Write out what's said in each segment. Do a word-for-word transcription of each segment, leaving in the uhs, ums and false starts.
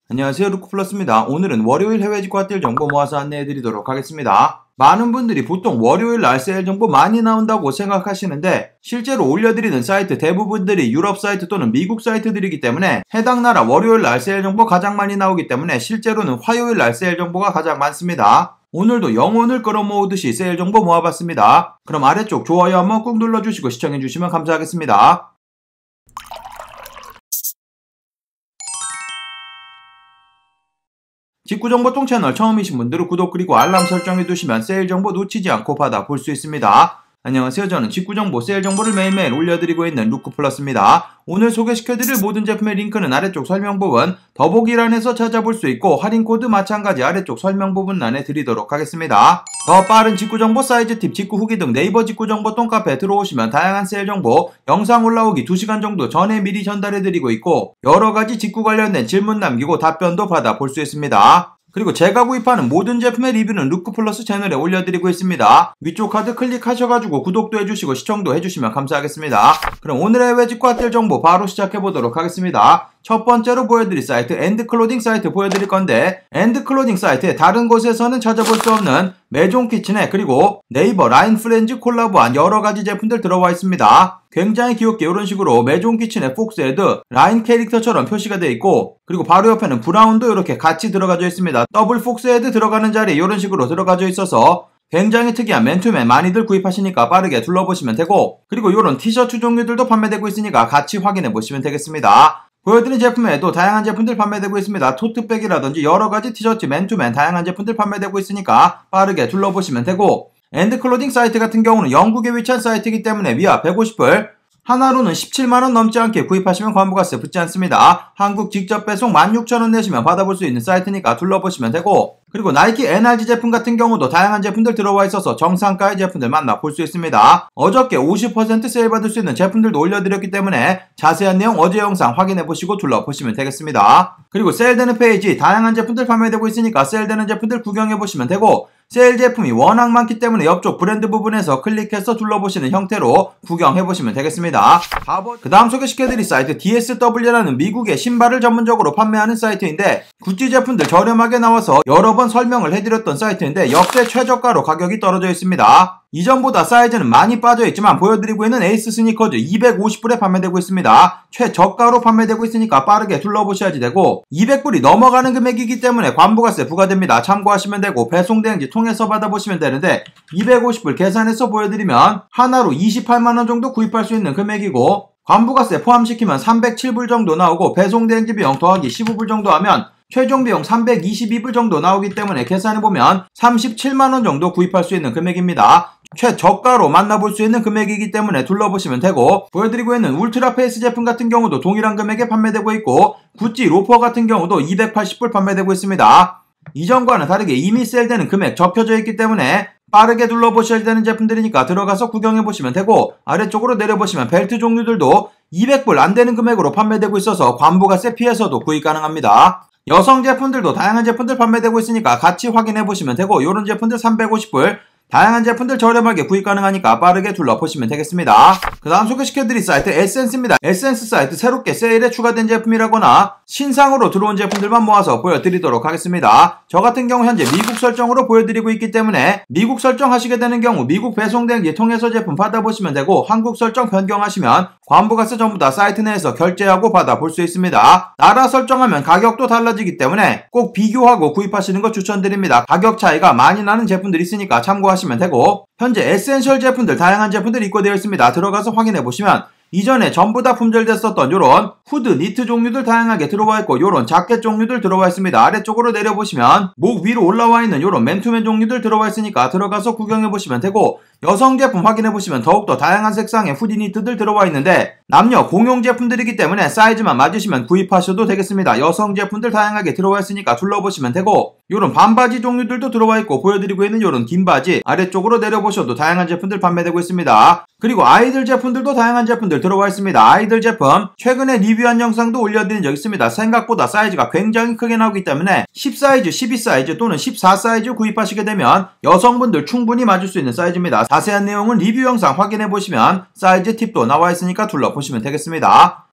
안녕하세요, 루크플러스입니다. 오늘은 월요일 해외 직구 뛸 정보 모아서 안내해드리도록 하겠습니다. 많은 분들이 보통 월요일 날 세일 정보 많이 나온다고 생각하시는데 실제로 올려드리는 사이트 대부분들이 유럽 사이트 또는 미국 사이트들이기 때문에 해당 나라 월요일 날 세일 정보 가장 많이 나오기 때문에 실제로는 화요일 날 세일 정보가 가장 많습니다. 오늘도 영혼을 끌어모으듯이 세일 정보 모아봤습니다. 그럼 아래쪽 좋아요 한번 꾹 눌러주시고 시청해주시면 감사하겠습니다. 직구정보통 채널 처음이신 분들은 구독 그리고 알람 설정해두시면 세일 정보 놓치지 않고 받아볼 수 있습니다. 안녕하세요. 저는 직구정보, 세일 정보를 매일매일 올려드리고 있는 루크플러스입니다. 오늘 소개시켜드릴 모든 제품의 링크는 아래쪽 설명 부분 더보기란에서 찾아볼 수 있고 할인코드 마찬가지 아래쪽 설명 부분란에 드리도록 하겠습니다. 더 빠른 직구정보, 사이즈 팁, 직구 후기 등 네이버 직구정보 똥카페 들어오시면 다양한 세일 정보 영상 올라오기 두 시간 정도 전에 미리 전달해드리고 있고 여러가지 직구 관련된 질문 남기고 답변도 받아볼 수 있습니다. 그리고 제가 구입하는 모든 제품의 리뷰는 루크플러스 채널에 올려드리고 있습니다. 위쪽 카드 클릭하셔가지고 구독도 해주시고 시청도 해주시면 감사하겠습니다. 그럼 오늘의 해외 직구 뛸 정보 바로 시작해보도록 하겠습니다. 첫 번째로 보여드릴 사이트 엔드클로딩 사이트 보여드릴 건데 엔드클로딩 사이트에 다른 곳에서는 찾아볼 수 없는 메종키친에 그리고 네이버 라인프렌즈 콜라보한 여러가지 제품들 들어와 있습니다. 굉장히 귀엽게 이런 식으로 메종키친의 폭스헤드 라인 캐릭터처럼 표시가 되어 있고 그리고 바로 옆에는 브라운도 이렇게 같이 들어가져 있습니다. 더블 폭스헤드 들어가는 자리에 이런 식으로 들어가져 있어서 굉장히 특이한 맨투맨 많이들 구입하시니까 빠르게 둘러보시면 되고 그리고 이런 티셔츠 종류들도 판매되고 있으니까 같이 확인해 보시면 되겠습니다. 보여드린 제품에도 다양한 제품들 판매되고 있습니다. 토트백이라든지 여러가지 티셔츠, 맨투맨 다양한 제품들 판매되고 있으니까 빠르게 둘러보시면 되고 엔드클로딩 사이트 같은 경우는 영국에 위치한 사이트이기 때문에 위아 백오십 불 하나로는 십칠만 원 넘지 않게 구입하시면 관부가세 붙지 않습니다. 한국 직접 배송 만 육천 원 내시면 받아볼 수 있는 사이트니까 둘러보시면 되고 그리고 나이키 엔알지 제품 같은 경우도 다양한 제품들 들어와 있어서 정상가의 제품들 만나볼 수 있습니다. 어저께 오십 퍼센트 세일 받을 수 있는 제품들도 올려드렸기 때문에 자세한 내용 어제 영상 확인해보시고 둘러보시면 되겠습니다. 그리고 세일되는 페이지 다양한 제품들 판매되고 있으니까 세일되는 제품들 구경해보시면 되고 세일 제품이 워낙 많기 때문에 옆쪽 브랜드 부분에서 클릭해서 둘러보시는 형태로 구경해보시면 되겠습니다. 그 다음 소개시켜드릴 사이트 디에스더블유라는 미국의 신발을 전문적으로 판매하는 사이트인데 구찌 제품들 저렴하게 나와서 여러 번 설명을 해드렸던 사이트인데 역대 최저가로 가격이 떨어져 있습니다. 이전보다 사이즈는 많이 빠져있지만 보여드리고 있는 에이스 스니커즈 이백오십 불에 판매되고 있습니다. 최저가로 판매되고 있으니까 빠르게 둘러보셔야지 되고 이백 불이 넘어가는 금액이기 때문에 관부가세 부과됩니다. 참고하시면 되고 배송대행지 통해서 받아보시면 되는데 이백오십 불 계산해서 보여드리면 하나로 이십팔만 원 정도 구입할 수 있는 금액이고 관부가세 포함시키면 삼백칠 불 정도 나오고 배송대행지 비용 더하기 십오 불 정도 하면 최종 비용 삼백이십이 불 정도 나오기 때문에 계산해보면 삼십칠만 원 정도 구입할 수 있는 금액입니다. 최저가로 만나볼 수 있는 금액이기 때문에 둘러보시면 되고 보여드리고 있는 울트라 페이스 제품 같은 경우도 동일한 금액에 판매되고 있고 구찌 로퍼 같은 경우도 이백팔십 불 판매되고 있습니다. 이전과는 다르게 이미 세일되는 금액 적혀져 있기 때문에 빠르게 둘러보셔야 되는 제품들이니까 들어가서 구경해보시면 되고 아래쪽으로 내려보시면 벨트 종류들도 이백 불 안되는 금액으로 판매되고 있어서 관부가세 피해서도 구입 가능합니다. 여성 제품들도 다양한 제품들 판매되고 있으니까 같이 확인해보시면 되고 이런 제품들 삼백오십 불 다양한 제품들 저렴하게 구입 가능하니까 빠르게 둘러보시면 되겠습니다. 그 다음 소개시켜드릴 사이트 에센스입니다. 에센스 사이트 새롭게 세일에 추가된 제품이라거나 신상으로 들어온 제품들만 모아서 보여드리도록 하겠습니다. 저 같은 경우 현재 미국 설정으로 보여드리고 있기 때문에 미국 설정 하시게 되는 경우 미국 배송대행지 통해서 제품 받아보시면 되고 한국 설정 변경하시면 관부가세 전부 다 사이트 내에서 결제하고 받아볼 수 있습니다. 나라 설정하면 가격도 달라지기 때문에 꼭 비교하고 구입하시는 거 추천드립니다. 가격 차이가 많이 나는 제품들이 있으니까 참고하시면 되고 현재 에센셜 제품들 다양한 제품들이 입고되어 있습니다. 들어가서 확인해보시면 이전에 전부 다 품절됐었던 요런 후드, 니트 종류들 다양하게 들어와 있고 요런 자켓 종류들 들어와 있습니다. 아래쪽으로 내려보시면 목 위로 올라와 있는 요런 맨투맨 종류들 들어와 있으니까 들어가서 구경해보시면 되고 여성 제품 확인해보시면 더욱더 다양한 색상의 후디 니트들 들어와 있는데 남녀 공용 제품들이기 때문에 사이즈만 맞으시면 구입하셔도 되겠습니다. 여성 제품들 다양하게 들어와 있으니까 둘러보시면 되고 요런 반바지 종류들도 들어와 있고 보여드리고 있는 요런 긴 바지 아래쪽으로 내려보셔도 다양한 제품들 판매되고 있습니다. 그리고 아이들 제품들도 다양한 제품들 들어와 있습니다. 아이들 제품 최근에 리뷰한 영상도 올려드린 적 있습니다. 생각보다 사이즈가 굉장히 크게 나오기 때문에 십 사이즈, 십이 사이즈 또는 십사 사이즈 구입하시게 되면 여성분들 충분히 맞을 수 있는 사이즈입니다. 자세한 내용은 리뷰 영상 확인해보시면 사이즈 팁도 나와 있으니까 둘러보시면 되겠습니다.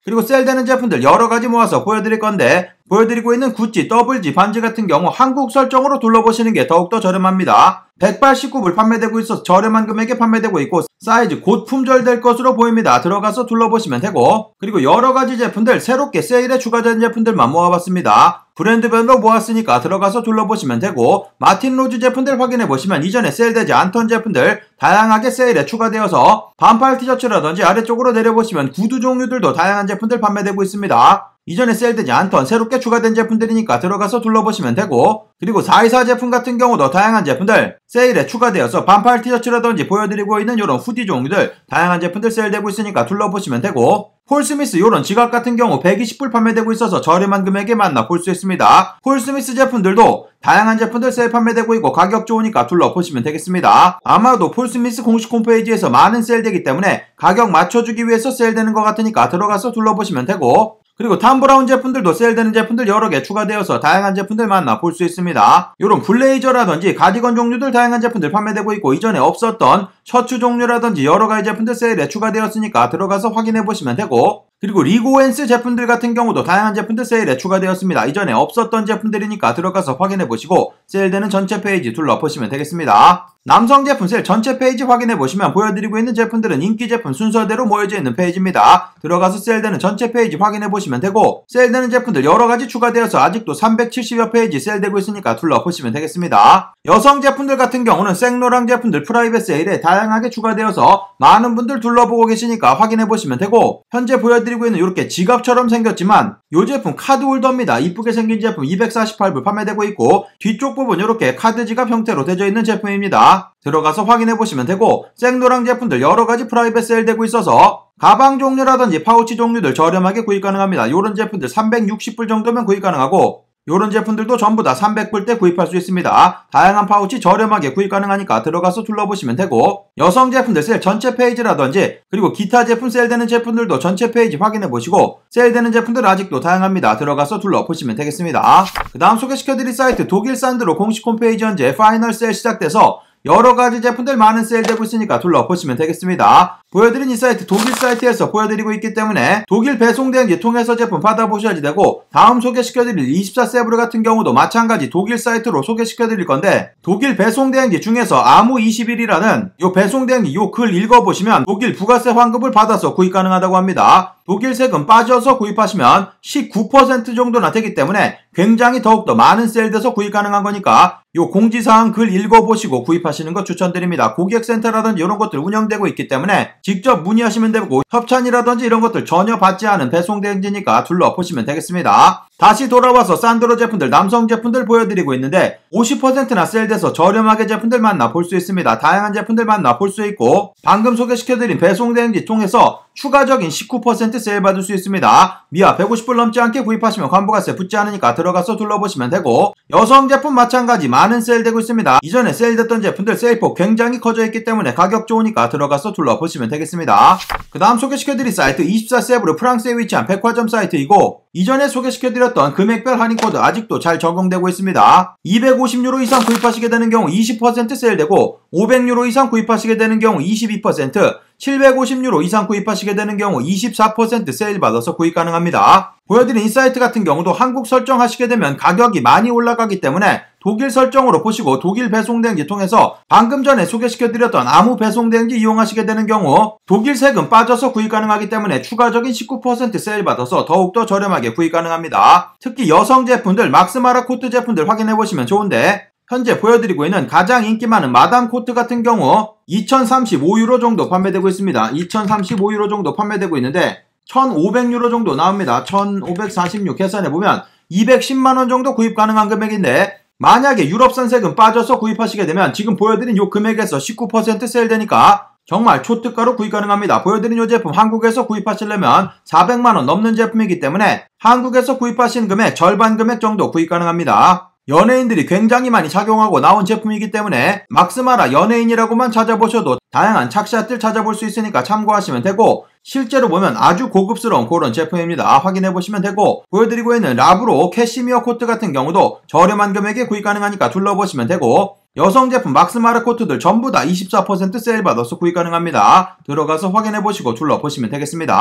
그리고 세일되는 제품들 여러가지 모아서 보여드릴 건데, 보여드리고 있는 구찌, 더블지, 반지 같은 경우 한국 설정으로 둘러보시는 게 더욱더 저렴합니다. 백팔십구 불 판매되고 있어서 저렴한 금액에 판매되고 있고 사이즈 곧 품절될 것으로 보입니다. 들어가서 둘러보시면 되고, 그리고 여러가지 제품들 새롭게 세일에 추가된 제품들만 모아봤습니다. 브랜드별로 모았으니까 들어가서 둘러보시면 되고, 마틴 로즈 제품들 확인해보시면 이전에 세일되지 않던 제품들 다양하게 세일에 추가되어서 반팔 티셔츠라든지 아래쪽으로 내려보시면 구두 종류들도 다양한 제품들 판매되고 있습니다. 이전에 세일되지 않던 새롭게 추가된 제품들이니까 들어가서 둘러보시면 되고, 그리고 사이사 제품 같은 경우도 다양한 제품들 세일에 추가되어서 반팔 티셔츠라든지 보여드리고 있는 이런 후디 종류들 다양한 제품들 세일되고 있으니까 둘러보시면 되고, 폴스미스 이런 지갑 같은 경우 백이십 불 판매되고 있어서 저렴한 금액에 만나 볼 수 있습니다. 폴스미스 제품들도 다양한 제품들 세일 판매되고 있고 가격 좋으니까 둘러보시면 되겠습니다. 아마도 폴스미스 공식 홈페이지에서 많은 세일되기 때문에 가격 맞춰주기 위해서 세일되는 것 같으니까 들어가서 둘러보시면 되고, 그리고 탐브라운 제품들도 세일되는 제품들 여러 개 추가되어서 다양한 제품들 만나 볼 수 있습니다. 이런 블레이저라든지 가디건 종류들 다양한 제품들 판매되고 있고, 이전에 없었던 셔츠 종류라든지 여러 가지 제품들 세일에 추가되었으니까 들어가서 확인해 보시면 되고, 그리고 리고엔스 제품들 같은 경우도 다양한 제품들 세일에 추가되었습니다. 이전에 없었던 제품들이니까 들어가서 확인해 보시고 세일되는 전체 페이지 둘러보시면 되겠습니다. 남성 제품 세일 전체 페이지 확인해 보시면 보여드리고 있는 제품들은 인기 제품 순서대로 모여져 있는 페이지입니다. 들어가서 세일되는 전체 페이지 확인해 보시면 되고, 세일되는 제품들 여러가지 추가되어서 아직도 삼백칠십여 페이지 세일되고 있으니까 둘러보시면 되겠습니다. 여성 제품들 같은 경우는 생로랑 제품들 프라이빗 세일에 다양하게 추가되어서 많은 분들 둘러보고 계시니까 확인해 보시면 되고, 현재 보여드리고 있는 이렇게 지갑처럼 생겼지만 이 제품 카드 홀더입니다. 이쁘게 생긴 제품 이백사십팔 불 판매되고 있고, 뒤쪽 부분 이렇게 카드 지갑 형태로 되어 있는 제품입니다. 들어가서 확인해 보시면 되고, 생노랑 제품들 여러가지 프라이빗 세일되고 있어서 가방 종류라든지 파우치 종류들 저렴하게 구입 가능합니다. 이런 제품들 삼백육십 불 정도면 구입 가능하고, 이런 제품들도 전부 다 삼백 불대 구입할 수 있습니다. 다양한 파우치 저렴하게 구입 가능하니까 들어가서 둘러보시면 되고, 여성 제품들 세일 전체 페이지라든지 그리고 기타 제품 세일되는 제품들도 전체 페이지 확인해 보시고, 세일되는 제품들 아직도 다양합니다. 들어가서 둘러보시면 되겠습니다. 그 다음 소개시켜드릴 사이트 독일 산드로 공식 홈페이지 현재 파이널 세일 시작돼서 여러가지 제품들 많은 세일되고 있으니까 둘러보시면 되겠습니다. 보여드린 이 사이트 독일 사이트에서 보여드리고 있기 때문에 독일 배송 대행지 통해서 제품 받아보셔야지 되고, 다음 소개시켜드릴 이십사 세브르 같은 경우도 마찬가지 독일 사이트로 소개시켜드릴 건데, 독일 배송 대행지 중에서 아무 이십일이라는 요 배송 대행지 요 글 읽어보시면 독일 부가세 환급을 받아서 구입 가능하다고 합니다. 독일 세금 빠져서 구입하시면 십구 퍼센트 정도나 되기 때문에 굉장히 더욱더 많은 세일돼서 구입 가능한 거니까 요 공지사항 글 읽어보시고 구입하시는 거 추천드립니다. 고객센터라든지 이런 것들 운영되고 있기 때문에 직접 문의하시면 되고, 협찬이라든지 이런 것들 전혀 받지 않은 배송 대행지니까 둘러보시면 되겠습니다. 다시 돌아와서 산드로 제품들 남성 제품들 보여드리고 있는데 오십 퍼센트나 세일돼서 저렴하게 제품들 만나 볼 수 있습니다. 다양한 제품들 만나 볼 수 있고, 방금 소개시켜드린 배송 대행지 통해서 추가적인 십구 퍼센트 세일 받을 수 있습니다. 미아 백오십 불 넘지 않게 구입하시면 관부가세 붙지 않으니까 들어가서 둘러보시면 되고, 여성 제품 마찬가지 많은 세일되고 있습니다. 이전에 세일됐던 제품들 세일폭 굉장히 커져 있기 때문에 가격 좋으니까 들어가서 둘러보시면 되겠습니다. 그 다음 소개시켜드릴 사이트 이십사 세브르 프랑스에 위치한 백화점 사이트이고, 이전에 소개시켜드렸던 금액별 할인코드 아직도 잘 적용되고 있습니다. 이백오십 유로 이상 구입하시게 되는 경우 이십 퍼센트 세일되고, 오백 유로 이상 구입하시게 되는 경우 이십이 퍼센트, 칠백오십 유로 이상 구입하시게 되는 경우 이십사 퍼센트 세일 받아서 구입 가능합니다. 보여드린 이 사이트 같은 경우도 한국 설정하시게 되면 가격이 많이 올라가기 때문에 독일 설정으로 보시고 독일 배송 대행지 통해서 방금 전에 소개시켜드렸던 아무 배송 대행지 이용하시게 되는 경우 독일 세금 빠져서 구입 가능하기 때문에 추가적인 십구 퍼센트 세일 받아서 더욱더 저렴하게 구입 가능합니다. 특히 여성 제품들 막스마라 코트 제품들 확인해보시면 좋은데, 현재 보여드리고 있는 가장 인기 많은 마담 코트 같은 경우 이천삼십오 유로 정도 판매되고 있습니다. 이천삼십오 유로 정도 판매되고 있는데 천오백 유로 정도 나옵니다. 천오백사십육 계산해보면 이백십만 원 정도 구입 가능한 금액인데, 만약에 유럽산 세금 빠져서 구입하시게 되면 지금 보여드린 요 금액에서 십구 퍼센트 세일되니까 정말 초특가로 구입 가능합니다. 보여드린 이 제품 한국에서 구입하시려면 사백만 원 넘는 제품이기 때문에 한국에서 구입하시는 금액 절반 금액 정도 구입 가능합니다. 연예인들이 굉장히 많이 착용하고 나온 제품이기 때문에 막스마라 연예인이라고만 찾아보셔도 다양한 착샷들 찾아볼 수 있으니까 참고하시면 되고, 실제로 보면 아주 고급스러운 그런 제품입니다. 확인해보시면 되고, 보여드리고 있는 라브로 캐시미어 코트 같은 경우도 저렴한 금액에 구입 가능하니까 둘러보시면 되고, 여성 제품 막스마라 코트들 전부 다 이십사 퍼센트 세일 받아서 구입 가능합니다. 들어가서 확인해보시고 둘러보시면 되겠습니다.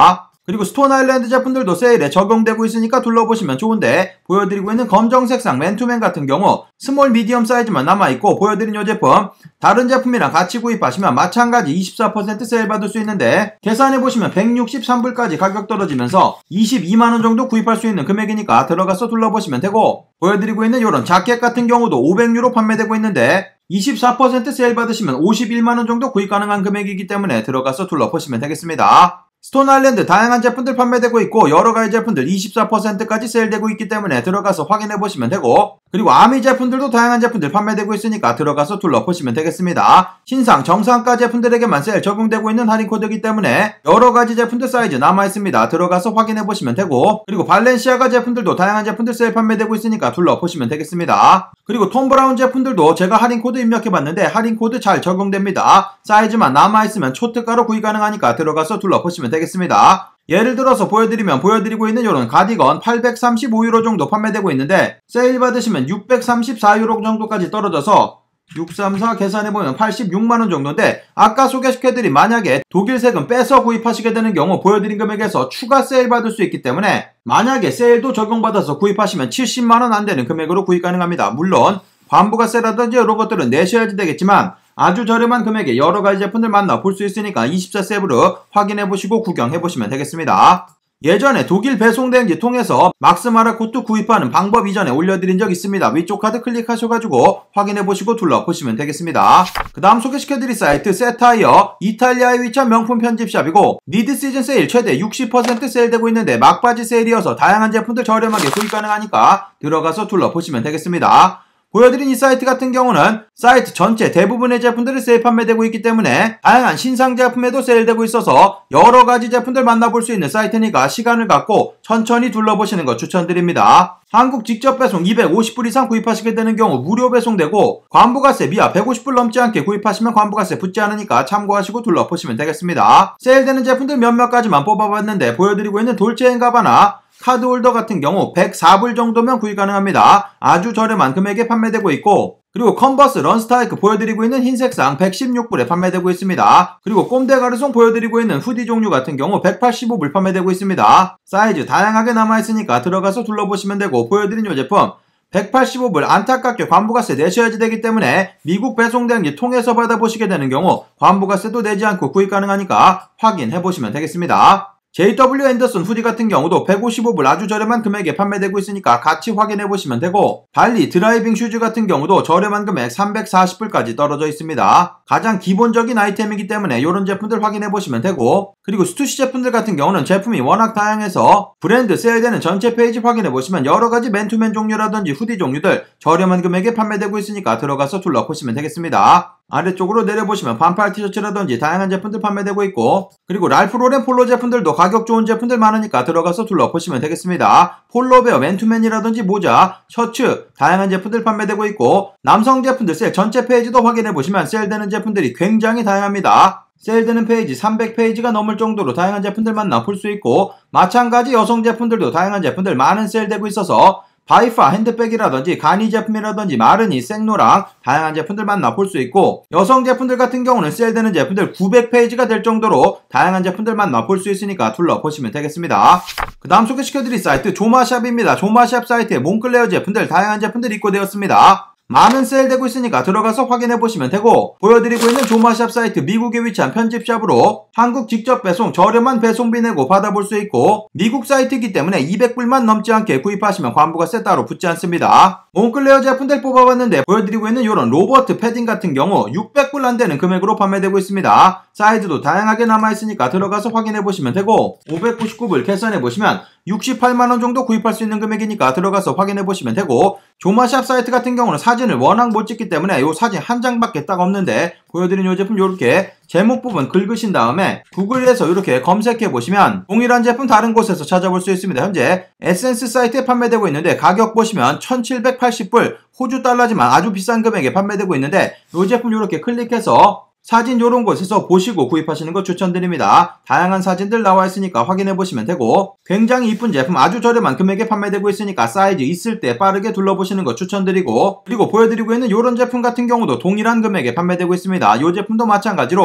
그리고 스톤 아일랜드 제품들도 세일에 적용되고 있으니까 둘러보시면 좋은데, 보여드리고 있는 검정색상 맨투맨 같은 경우 스몰 미디엄 사이즈만 남아있고, 보여드린 이 제품 다른 제품이랑 같이 구입하시면 마찬가지 이십사 퍼센트 세일 받을 수 있는데, 계산해보시면 백육십삼 불까지 가격 떨어지면서 이십이만 원 정도 구입할 수 있는 금액이니까 들어가서 둘러보시면 되고, 보여드리고 있는 이런 자켓 같은 경우도 오백 유로 판매되고 있는데 이십사 퍼센트 세일 받으시면 오십일만 원 정도 구입 가능한 금액이기 때문에 들어가서 둘러보시면 되겠습니다. 스톤 아일랜드 다양한 제품들 판매되고 있고, 여러가지 제품들 이십사 퍼센트까지 세일되고 있기 때문에 들어가서 확인해보시면 되고, 그리고 아미 제품들도 다양한 제품들 판매되고 있으니까 들어가서 둘러보시면 되겠습니다. 신상, 정상가 제품들에게만 세일 적용되고 있는 할인 코드이기 때문에 여러가지 제품들 사이즈 남아있습니다. 들어가서 확인해보시면 되고, 그리고 발렌시아가 제품들도 다양한 제품들 세일 판매되고 있으니까 둘러보시면 되겠습니다. 그리고 톰 브라운 제품들도 제가 할인 코드 입력해봤는데 할인 코드 잘 적용됩니다. 사이즈만 남아있으면 초특가로 구입 가능하니까 들어가서 둘러보시면 되겠습니다. 예를 들어서 보여드리면 보여드리고 있는 이런 가디건 팔백삼십오 유로 정도 판매되고 있는데, 세일 받으시면 육백삼십사 유로 정도까지 떨어져서 육백삼십사 계산해보면 팔십육만 원 정도인데, 아까 소개시켜드린 만약에 독일세금 빼서 구입하시게 되는 경우 보여드린 금액에서 추가 세일 받을 수 있기 때문에 만약에 세일도 적용받아서 구입하시면 칠십만 원 안 되는 금액으로 구입 가능합니다. 물론 관부가세라든지 이런 것들은 내셔야지 되겠지만 아주 저렴한 금액에 여러가지 제품들 만나 볼 수 있으니까 이십사 세브로 확인해보시고 구경해보시면 되겠습니다. 예전에 독일 배송대행지 통해서 막스마라 코트 구입하는 방법 이전에 올려드린 적 있습니다. 위쪽 카드 클릭하셔가지고 확인해보시고 둘러보시면 되겠습니다. 그 다음 소개시켜드릴 사이트 세타이어, 이탈리아에 위치한 명품 편집샵이고 미드시즌 세일 최대 육십 퍼센트 세일되고 있는데 막바지 세일이어서 다양한 제품들 저렴하게 구입 가능하니까 들어가서 둘러보시면 되겠습니다. 보여드린 이 사이트 같은 경우는 사이트 전체 대부분의 제품들이 세일 판매되고 있기 때문에 다양한 신상 제품에도 세일되고 있어서 여러가지 제품들 만나볼 수 있는 사이트니까 시간을 갖고 천천히 둘러보시는 거 추천드립니다. 한국 직접 배송 이백오십 불 이상 구입하시게 되는 경우 무료 배송되고, 관부가세 미아 백오십 불 넘지 않게 구입하시면 관부가세 붙지 않으니까 참고하시고 둘러보시면 되겠습니다. 세일되는 제품들 몇몇 가지만 뽑아봤는데, 보여드리고 있는 돌체앤가바나 카드홀더 같은 경우 백사 불 정도면 구입 가능합니다. 아주 저렴한 금액에 판매되고 있고, 그리고 컨버스 런스타이크 보여드리고 있는 흰색상 백십육 불에 판매되고 있습니다. 그리고 꼼데 가르송 보여드리고 있는 후디 종류 같은 경우 백팔십오 불 판매되고 있습니다. 사이즈 다양하게 남아있으니까 들어가서 둘러보시면 되고, 보여드린 이 제품 백팔십오 불 안타깝게 관부가세 내셔야지 되기 때문에 미국 배송대행지 통해서 받아보시게 되는 경우 관부가세도 내지 않고 구입 가능하니까 확인해보시면 되겠습니다. 제이더블유 앤더슨 후디 같은 경우도 백오십오 불 아주 저렴한 금액에 판매되고 있으니까 같이 확인해보시면 되고, 발리 드라이빙 슈즈 같은 경우도 저렴한 금액 삼백사십 불까지 떨어져 있습니다. 가장 기본적인 아이템이기 때문에 이런 제품들 확인해보시면 되고, 그리고 스투시 제품들 같은 경우는 제품이 워낙 다양해서 브랜드 세일되는 전체 페이지 확인해보시면 여러가지 맨투맨 종류라든지 후디 종류들 저렴한 금액에 판매되고 있으니까 들어가서 둘러보시면 되겠습니다. 아래쪽으로 내려보시면 반팔 티셔츠라든지 다양한 제품들 판매되고 있고, 그리고 랄프 로렌 폴로 제품들도 가격 좋은 제품들 많으니까 들어가서 둘러보시면 되겠습니다. 폴로베어 맨투맨이라든지 모자, 셔츠 다양한 제품들 판매되고 있고, 남성 제품들 세일 전체 페이지도 확인해보시면 세일되는 제품들이 굉장히 다양합니다. 세일되는 페이지 삼백 페이지가 넘을 정도로 다양한 제품들 만나 볼 수 있고, 마찬가지 여성 제품들도 다양한 제품들 많은 세일되고 있어서 바이파 핸드백이라든지 가니 제품이라든지 마르니, 생로랑 다양한 제품들 만나 볼 수 있고, 여성 제품들 같은 경우는 세일되는 제품들 구백 페이지가 될 정도로 다양한 제품들 만나 볼 수 있으니까 둘러보시면 되겠습니다. 그 다음 소개시켜드릴 사이트 조마샵입니다. 조마샵 사이트에 몽클레어 제품들 다양한 제품들이 입고되었습니다. 많은 세일되고 있으니까 들어가서 확인해보시면 되고, 보여드리고 있는 조마샵 사이트 미국에 위치한 편집샵으로 한국 직접 배송 저렴한 배송비 내고 받아볼 수 있고, 미국 사이트이기 때문에 이백 불만 넘지 않게 구입하시면 관부가세 따로 붙지 않습니다. 몽클레어 제품들 뽑아봤는데 보여드리고 있는 이런 로버트 패딩 같은 경우 육백 불 안되는 금액으로 판매되고 있습니다. 사이즈도 다양하게 남아있으니까 들어가서 확인해보시면 되고, 오백구십구 불 계산해보시면 육십팔만 원 정도 구입할 수 있는 금액이니까 들어가서 확인해보시면 되고, 조마샵 사이트 같은 경우는 사진을 워낙 못 찍기 때문에 이 사진 한 장밖에 딱 없는데, 보여드린 이 제품 이렇게 제목 부분 긁으신 다음에 구글에서 이렇게 검색해보시면 동일한 제품 다른 곳에서 찾아볼 수 있습니다. 현재 에센스 사이트에 판매되고 있는데 가격 보시면 천칠백팔십 불 호주 달러지만 아주 비싼 금액에 판매되고 있는데, 이 제품 이렇게 클릭해서 사진 요런 곳에서 보시고 구입하시는 거 추천드립니다. 다양한 사진들 나와 있으니까 확인해보시면 되고, 굉장히 이쁜 제품 아주 저렴한 금액에 판매되고 있으니까 사이즈 있을 때 빠르게 둘러보시는 거 추천드리고, 그리고 보여드리고 있는 요런 제품 같은 경우도 동일한 금액에 판매되고 있습니다. 이 제품도 마찬가지로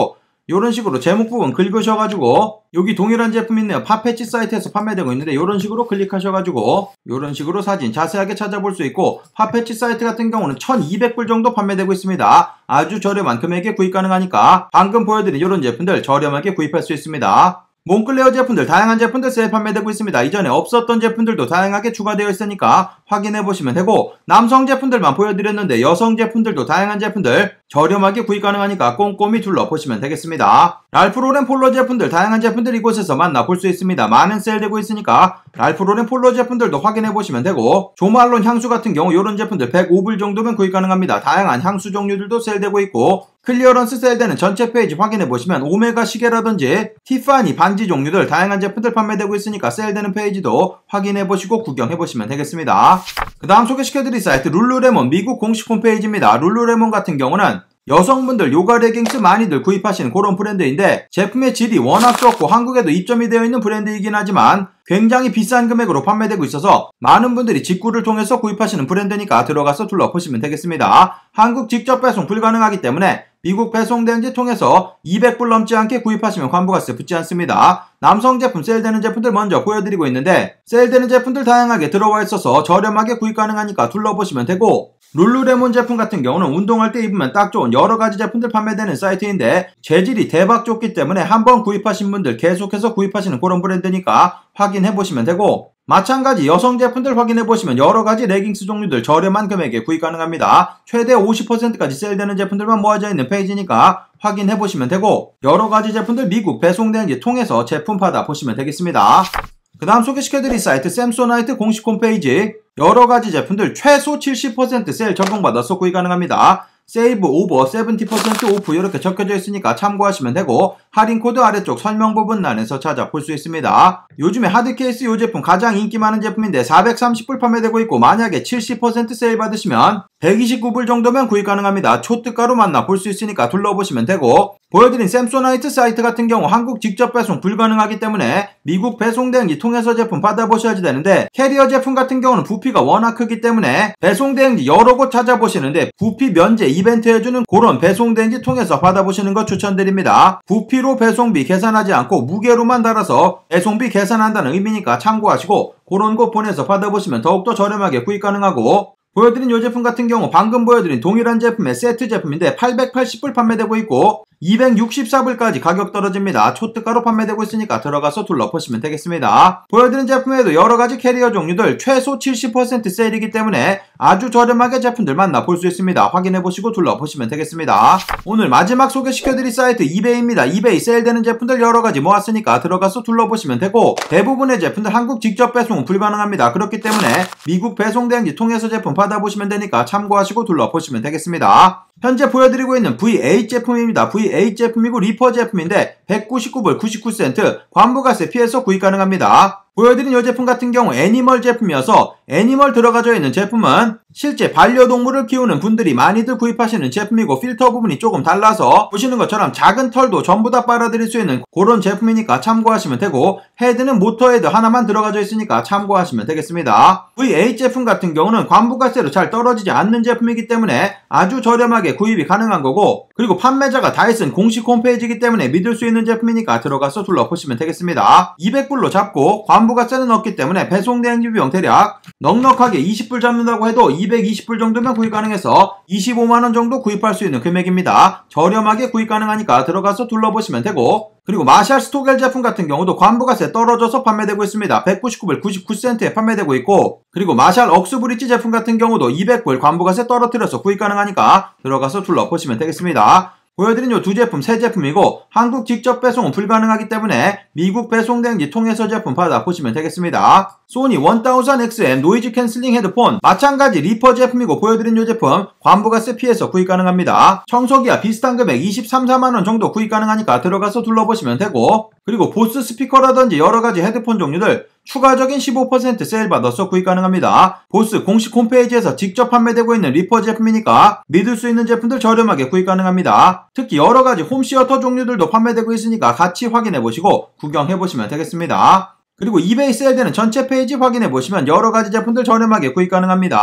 이런 식으로 제목 부분 긁으셔가지고 여기 동일한 제품 있네요. 팝패치 사이트에서 판매되고 있는데 이런 식으로 클릭하셔가지고 이런 식으로 사진 자세하게 찾아볼 수 있고, 팝패치 사이트 같은 경우는 천이백 불 정도 판매되고 있습니다. 아주 저렴한 금액에 구입 가능하니까 방금 보여드린 이런 제품들 저렴하게 구입할 수 있습니다. 몽클레어 제품들 다양한 제품들 세일 판매되고 있습니다. 이전에 없었던 제품들도 다양하게 추가되어 있으니까 확인해보시면 되고, 남성 제품들만 보여드렸는데 여성 제품들도 다양한 제품들 저렴하게 구입 가능하니까 꼼꼼히 둘러보시면 되겠습니다. 랄프 로렌 폴로 제품들 다양한 제품들 이곳에서 만나볼 수 있습니다. 많은 세일되고 있으니까 랄프 로렌 폴로 제품들도 확인해보시면 되고, 조말론 향수 같은 경우 이런 제품들 백오 불 정도면 구입 가능합니다. 다양한 향수 종류들도 세일되고 있고, 클리어런스 세일되는 전체 페이지 확인해보시면 오메가 시계라든지 티파니 반지 종류들 다양한 제품들 판매되고 있으니까 세일되는 페이지도 확인해보시고 구경해보시면 되겠습니다. 그 다음 소개시켜드릴 사이트 룰루레몬 미국 공식 홈페이지입니다. 룰루레몬 같은 경우는 여성분들 요가 레깅스 많이들 구입하시는 그런 브랜드인데, 제품의 질이 워낙 좋고 한국에도 입점이 되어 있는 브랜드이긴 하지만 굉장히 비싼 금액으로 판매되고 있어서 많은 분들이 직구를 통해서 구입하시는 브랜드니까 들어가서 둘러보시면 되겠습니다. 한국 직접 배송 불가능하기 때문에 미국 배송 대행지 통해서 이백 불 넘지 않게 구입하시면 환부가세 붙지 않습니다. 남성 제품 세일되는 제품들 먼저 보여드리고 있는데, 세일되는 제품들 다양하게 들어와 있어서 저렴하게 구입 가능하니까 둘러보시면 되고, 룰루레몬 제품 같은 경우는 운동할 때 입으면 딱 좋은 여러가지 제품들 판매되는 사이트인데 재질이 대박 좋기 때문에 한번 구입하신 분들 계속해서 구입하시는 그런 브랜드니까 확인해보시면 되고, 마찬가지 여성 제품들 확인해보시면 여러가지 레깅스 종류들 저렴한 금액에 구입 가능합니다. 최대 오십 퍼센트까지 세일되는 제품들만 모아져 있는 페이지니까 확인해보시면 되고, 여러가지 제품들 미국 배송대행지 통해서 제품 받아보시면 되겠습니다. 그 다음 소개시켜드릴 사이트 샘소나이트 공식 홈페이지, 여러가지 제품들 최소 칠십 퍼센트 세일 적용받아서 구입 가능합니다. 세이브 오버 칠십 퍼센트 오프 이렇게 적혀져 있으니까 참고하시면 되고, 할인 코드 아래쪽 설명 부분란에서 찾아볼 수 있습니다. 요즘에 하드케이스 이 제품 가장 인기 많은 제품인데 사백삼십 불 판매되고 있고, 만약에 칠십 퍼센트 세일 받으시면 백이십구 불 정도면 구입 가능합니다. 초특가로 만나볼 수 있으니까 둘러보시면 되고, 보여드린 샘소나이트 사이트 같은 경우 한국 직접 배송 불가능하기 때문에 미국 배송 대행지 통해서 제품 받아보셔야지 되는데, 캐리어 제품 같은 경우는 부피가 워낙 크기 때문에 배송 대행지 여러 곳 찾아보시는데 부피 면제 이벤트 해주는 그런 배송 대행지 통해서 받아보시는 거 추천드립니다. 부피로 배송비 계산하지 않고 무게로만 달아서 배송비 계산한다는 의미니까 참고하시고 그런 곳 보내서 받아보시면 더욱더 저렴하게 구입 가능하고, 보여드린 이 제품 같은 경우 방금 보여드린 동일한 제품의 세트 제품인데 팔백팔십 불 판매되고 있고 이백육십사 불까지 가격 떨어집니다. 초특가로 판매되고 있으니까 들어가서 둘러보시면 되겠습니다. 보여드린 제품에도 여러가지 캐리어 종류들 최소 칠십 퍼센트 세일이기 때문에 아주 저렴하게 제품들 만나볼 수 있습니다. 확인해보시고 둘러보시면 되겠습니다. 오늘 마지막 소개시켜드릴 사이트 이베이입니다. 이베이 세일되는 제품들 여러가지 모았으니까 들어가서 둘러보시면 되고, 대부분의 제품들 한국 직접 배송은 불가능합니다. 그렇기 때문에 미국 배송 대행지 통해서 제품 받아보시면 되니까 참고하시고 둘러보시면 되겠습니다. 현재 보여드리고 있는 브이 에잇 제품입니다. 브이 에잇 제품이고 리퍼 제품인데 백구십구 불 구십구 센트 관부가세 피해서 구입 가능합니다. 보여드린 이 제품 같은 경우 애니멀 제품이어서 애니멀 들어가져 있는 제품은 실제 반려동물을 키우는 분들이 많이들 구입하시는 제품이고, 필터 부분이 조금 달라서 보시는 것처럼 작은 털도 전부 다 빨아들일 수 있는 그런 제품이니까 참고하시면 되고, 헤드는 모터 헤드 하나만 들어가져 있으니까 참고하시면 되겠습니다. 브이 에잇 제품 같은 경우는 관부가세로 잘 떨어지지 않는 제품이기 때문에 아주 저렴하게 구입이 가능한 거고, 그리고 판매자가 다이슨 공식 홈페이지이기 때문에 믿을 수 있는 제품이니까 들어가서 둘러보시면 되겠습니다. 이백 불로 잡고 관부가세는 없기 때문에 배송 대행지 비용 대략 넉넉하게 이십 불 잡는다고 해도 이백이십 불 정도면 구입 가능해서 이십오만 원 정도 구입할 수 있는 금액입니다. 저렴하게 구입 가능하니까 들어가서 둘러보시면 되고, 그리고 마샬 스토겔 제품 같은 경우도 관부가세 떨어져서 판매되고 있습니다. 백구십구 불 구십구 센트에 판매되고 있고, 그리고 마샬 억스브리지 제품 같은 경우도 이백 불 관부가세 떨어뜨려서 구입 가능하니까 들어가서 둘러보시면 되겠습니다. 보여드린 이 두 제품 새 제품이고 한국 직접 배송은 불가능하기 때문에 미국 배송 대행지 통해서 제품 받아보시면 되겠습니다. 소니 천엑스 엠 노이즈 캔슬링 헤드폰 마찬가지 리퍼 제품이고, 보여드린 이 제품 관부가세 피해서 구입 가능합니다. 청소기와 비슷한 금액 이십삼, 사만 원 정도 구입 가능하니까 들어가서 둘러보시면 되고, 그리고 보스 스피커라든지 여러가지 헤드폰 종류들 추가적인 십오 퍼센트 세일 받아서 구입 가능합니다. 보스 공식 홈페이지에서 직접 판매되고 있는 리퍼 제품이니까 믿을 수 있는 제품들 저렴하게 구입 가능합니다. 특히 여러가지 홈시어터 종류들도 판매되고 있으니까 같이 확인해보시고 구경해보시면 되겠습니다. 그리고 이베이 세일되는 전체 페이지 확인해보시면 여러가지 제품들 저렴하게 구입 가능합니다.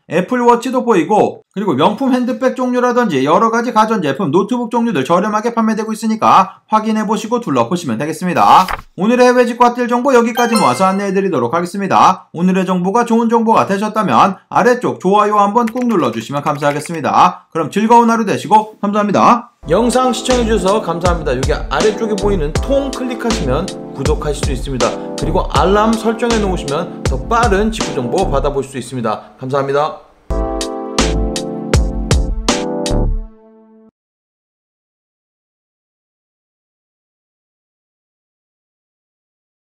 애플워치도 보이고, 그리고 명품 핸드백 종류라든지 여러가지 가전제품, 노트북 종류들 저렴하게 판매되고 있으니까 확인해보시고 둘러보시면 되겠습니다. 오늘의 해외 직구 핫딜 정보 여기까지 모아서 안내해드리도록 하겠습니다. 오늘의 정보가 좋은 정보가 되셨다면 아래쪽 좋아요 한번 꾹 눌러주시면 감사하겠습니다. 그럼 즐거운 하루 되시고 감사합니다. 영상 시청해주셔서 감사합니다. 여기 아래쪽에 보이는 통 클릭하시면 구독하실 수 있습니다. 그리고 알람 설정해 놓으시면 더 빠른 직구 정보 받아보실 수 있습니다. 감사합니다.